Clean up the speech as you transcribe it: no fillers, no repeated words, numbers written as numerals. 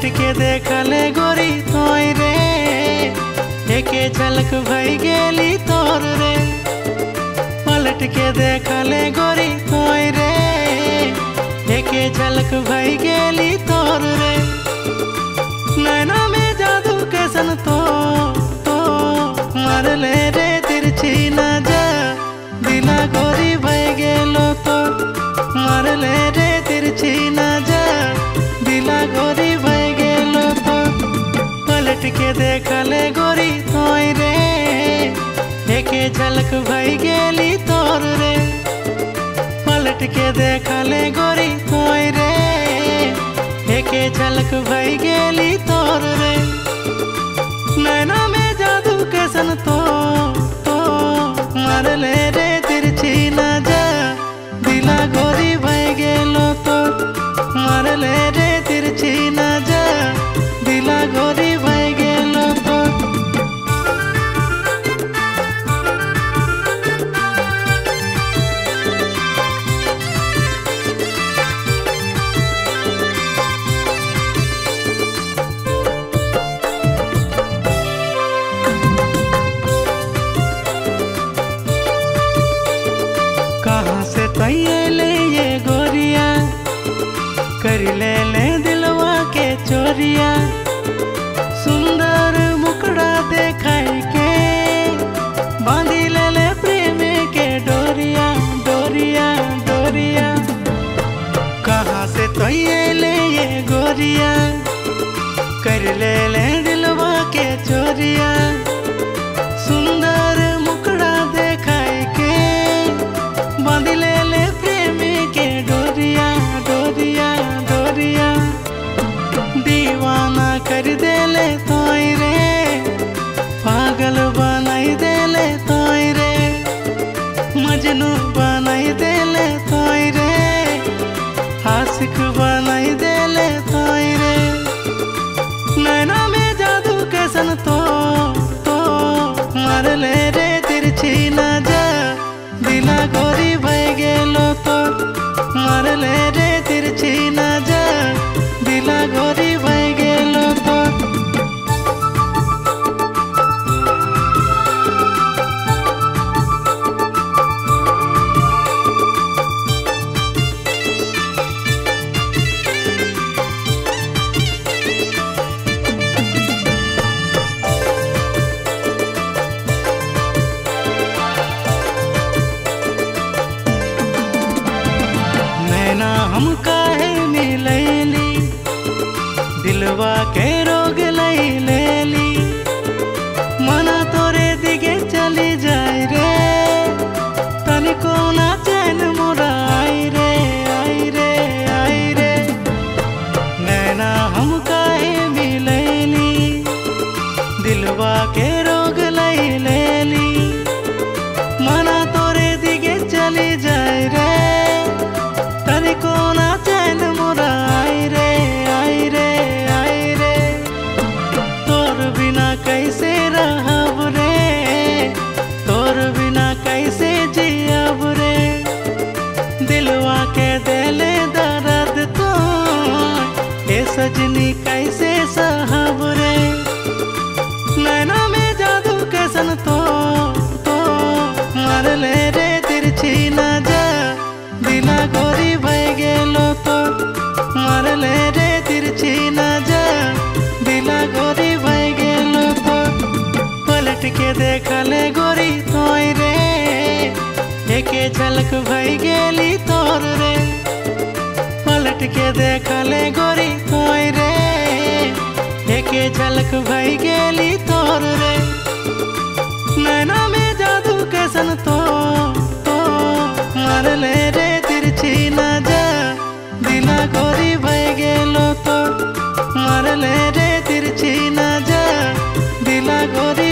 पलट के देखले गोरी तोय रे, एके झलक भई गेली तोर रे। पलट के देखले गोरी तोय रे, एके झलक भई गेली तोर रे। नैना में जादू कैसन तो मारले रे तिरछी नजर, दिला गोरी भई गेलो तो मारले रे तिरछी नजर, दिला गोरी भई गेलो तो। पलट के देखले गोरी तोय रे, एके झलक भई गेली तोर रे। पलट के देखले गोरी तोय रे, एके झलक भई गेली तोर रे। नैना में जादू कैसन तो मारले रे तिरछी नजर, दिला गोरी भई गेलो तो मारले रे तिरछी नजर, दिला गोरी भई गेलो तो। कहाँ से तैयाले ये गोरिया, कर ले दिलवा के चोरिया। सुंदर मुखड़ा देखाई के बांधी ले प्रेम के डोरिया, डोरिया, डोरिया। कहाँ से तैयाले ये गोरिया, कर ले दिलवा के चोरिया। सुंदर मुखड़ा देखाई के बांधी ले प्रेम के डोरिया, डोरिया, डोरिया। दीवाना कर देले तोय रे, पागल बनाई देले तोय रे। मजनू बनाई देले तोय रे, आशिक बनाई देले तोय रे। नैना में जादू कैसन तो मारले रे तिरछी नजर, दिला गोरी भई गेलो तो मारले रे तिरछी नजर, दिला गोरी भई गेलो तो। नैना हम काहे मिलैली, दिलवा के रोग लई लेली। मना तोरे दिगे चली जाए रे, तनिको ना चैन मोरा आई रे, आई रे, आई रे। नैना हम काहे मिलैली, दिलवा के रोग लई लेली। मना तोरे दिगे चली जाए रे, तनिको ना चैन मोरा आई रे, आई रे, आई रे। तोर बिना कैसे रहब रे, तोर बिना कैसे जियब रे। दिलवा के देले दर्द तो ए सजनी कैसे सहब रे। नैना में जादू कैसन तो मारले रे तिरछी नजर, दिला गोरी भई गेलो तो मारले रे तिरछी नजर, दिला गोरी भई गेलो तो। पलट के देखले गोरी तोय रे, एके झलक भई गेली तोर रे। पलट के देखले गोरी तोय रे, एके झलक भई गेली तोर रे। नैना में जादू कैसन तो मारले रे तिरछी नजर, दिला गोरी भई गेलो तो मारले रे तिरछी नजर, दिला गोरी